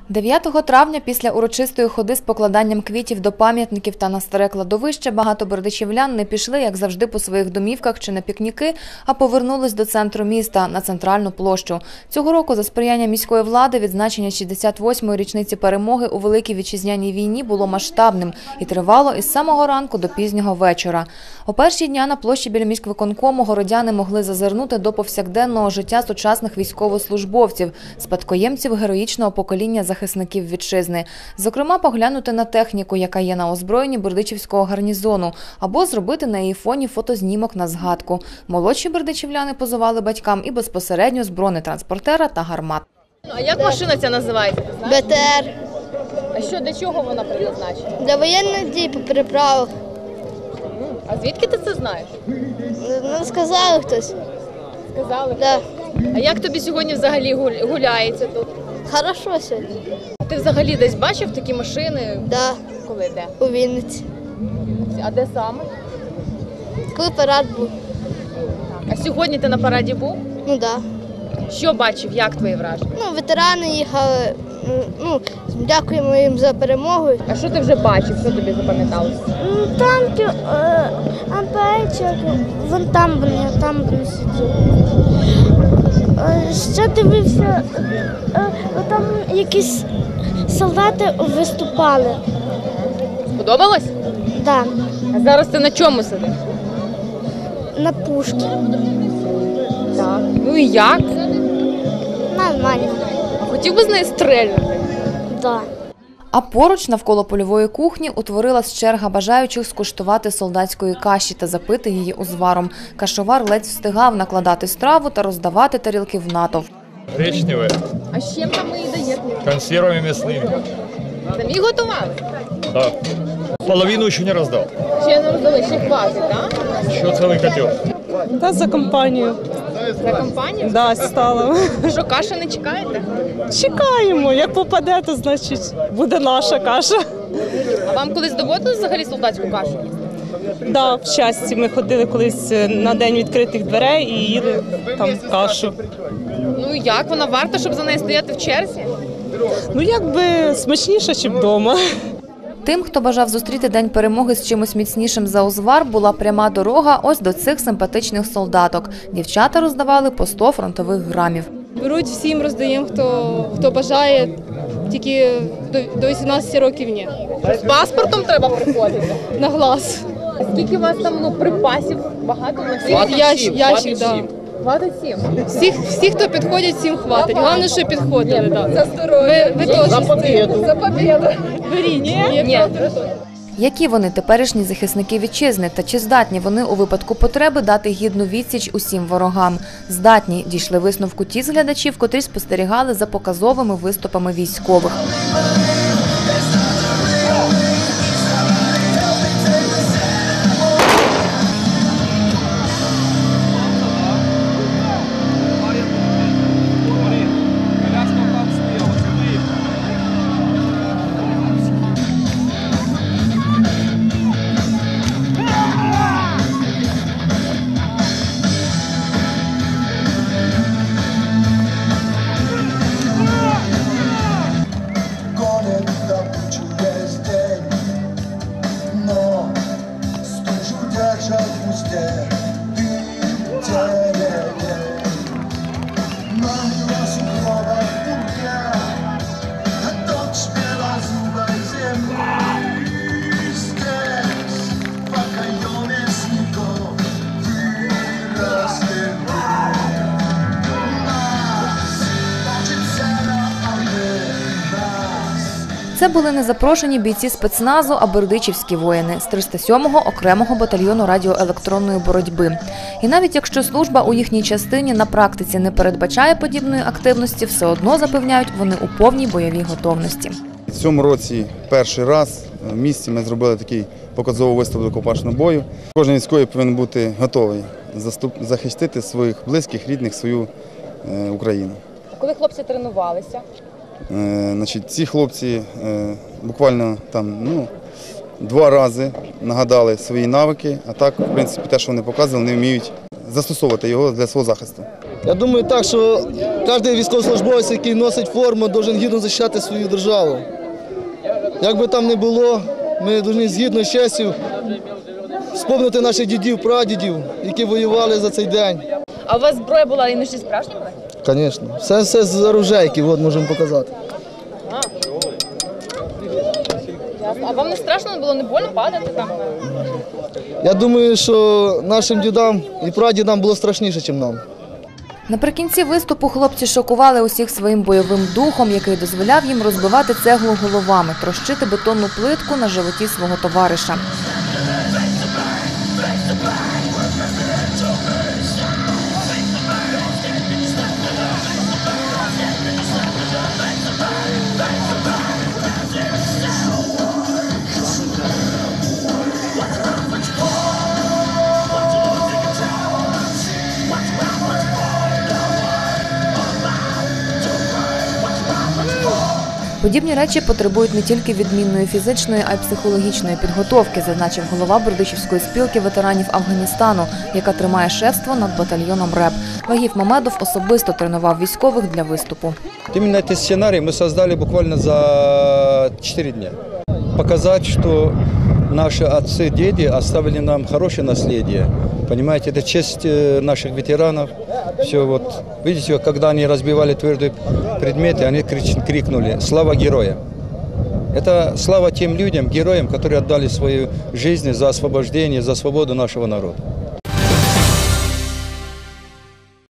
9 травня після урочистої ходи з покладанням квітів до пам'ятників та на старе кладовище багато бердичівлян не пішли, як завжди, по своїх домівках чи на пікніки, а повернулись до центру міста, на центральну площу. Цього року за сприяння міської влади відзначення 68-ї річниці перемоги у Великій Вітчизняній війні було масштабним і тривало із самого ранку до пізнього вечора. О перші дня на площі біля міськвиконкому городяни могли зазирнути до повсякденного життя сучасних військовослужбовців, спадкоємців героїчного покоління захисників вітчизни. Зокрема, поглянути на техніку, яка є на озброєнні бердичівського гарнізону, або зробити на її фоні фотознімок на згадку. Молодші бердичівляни позували батькам і безпосередньо з бронетранспортера та гармат. А як машина ця називається? БТР. А що, для чого вона призначена? Для воєнних дій по переправах. А звідки ти це знаєш? Ну, сказали хтось. Сказали? Да. А як тобі сьогодні взагалі гуляється тут? Хорошо сьогодні. Ти взагалі десь бачив такі машини? Да. Коли, де? У Вінниці. А де саме? Коли парад був. А сьогодні ти на параді був? Ну да. Що бачив? Як твої враження? Ну, ветерани їхали. Ну, дякуємо їм за перемогу. А що ти вже бачив? Що тобі запам'яталося? Танки, АПЧ, вон там вони сиділи. Ще дивився, там якісь солдати виступали. Сподобалось? Так, А зараз ти на чому сидиш? на пушки. Так. Ну і як? Нормально. Хотів би з нею стрельнути? Да. А поруч, навколо польової кухні, утворилась черга бажаючих скуштувати солдатської каші та запити її узваром. Кашовар ледь встигав накладати страву та роздавати тарілки в натовп. Гречневые, А з чим там її даєте? консервами мясными. Самі готували? Да. Половину еще не раздал. Ще не роздали, ще хватить, так? Еще целый котел. Та за компанію. За компанію? Да, стало. Що, каші не чекаєте? Чекаємо. Як попаде, то значить буде наша каша. А вам колись доводилось взагалі солдатську кашу їсти? Да, в щасті ми ходили колись на день відкритих дверей і їли там кашу. Ну і як? Вона варта, щоб за нею стояти в черзі? Ну якби смачніше, ніж вдома. Тим, хто бажав зустріти День перемоги з чимось міцнішим за узвар, була пряма дорога ось до цих симпатичних солдаток. Дівчата роздавали по 100 фронтових грамів. Беруть всім, роздаємо, хто бажає, тільки до 18 років ні. З паспортом треба приходити. На глаз. А скільки у вас там припасів багато на всіх? Ящик, да. 27. Всі, хто підходять, всім хватить. Головне, що підходили. Да. За здоров'я. Ви теж. За победу. За победу. Беріть. Ні. Які вони теперішні захисники вітчизни та чи здатні вони у випадку потреби дати гідну відсіч усім ворогам? Здатні, дійшли висновку ті з глядачів, котрі спостерігали за показовими виступами військових. Це були не запрошені бійці спецназу, а бердичівські воїни з 307-го окремого батальйону радіоелектронної боротьби. І навіть якщо служба у їхній частині на практиці не передбачає подібної активності, все одно запевняють, вони у повній бойовій готовності. В цьому році перший раз в місті ми зробили такий показовий виступ до рукопашного бою. Кожен військовий повинен бути готовий захистити своїх близьких, рідних, свою Україну. Коли хлопці тренувалися? Ці хлопці буквально 2 рази нагадали свої навики, а так, в принципі, те, що вони показували, вони вміють застосовувати його для свого захисту. Я думаю так, що кожен військовослужбовець, який носить форму, має гідно захищати свою державу. Як би там не було, ми повинні з гідною честю вспомнити наших дідів, прадідів, які воювали за цей день. А у вас зброя була і ножі справжні були? Звісно. Все з оружейки, от можемо показати. А вам не страшно було, не больно падати там? Я думаю, що нашим дідам і прадідам було страшніше, ніж нам. Наприкінці виступу хлопці шокували усіх своїм бойовим духом, який дозволяв їм розбивати цеглу головами, трощити бетонну плитку на животі свого товариша. Подібні речі потребують не тільки відмінної фізичної, а й психологічної підготовки, зазначив голова Бердичівської спілки ветеранів Афганістану, яка тримає шефство над батальйоном РЕБ. Вагів Мамедов особисто тренував військових для виступу. Именно этот сценарий мы создали буквально за 4 дня. Показать, что наши отцы, деды оставили нам хорошее наследие. Понимаете, это честь наших ветеранов. Все вот, видите, когда они разбивали твердые предметы, они крикнули «Слава героям!». Это слава тем людям, героям, которые отдали свою жизнь за освобождение, за свободу нашего народа.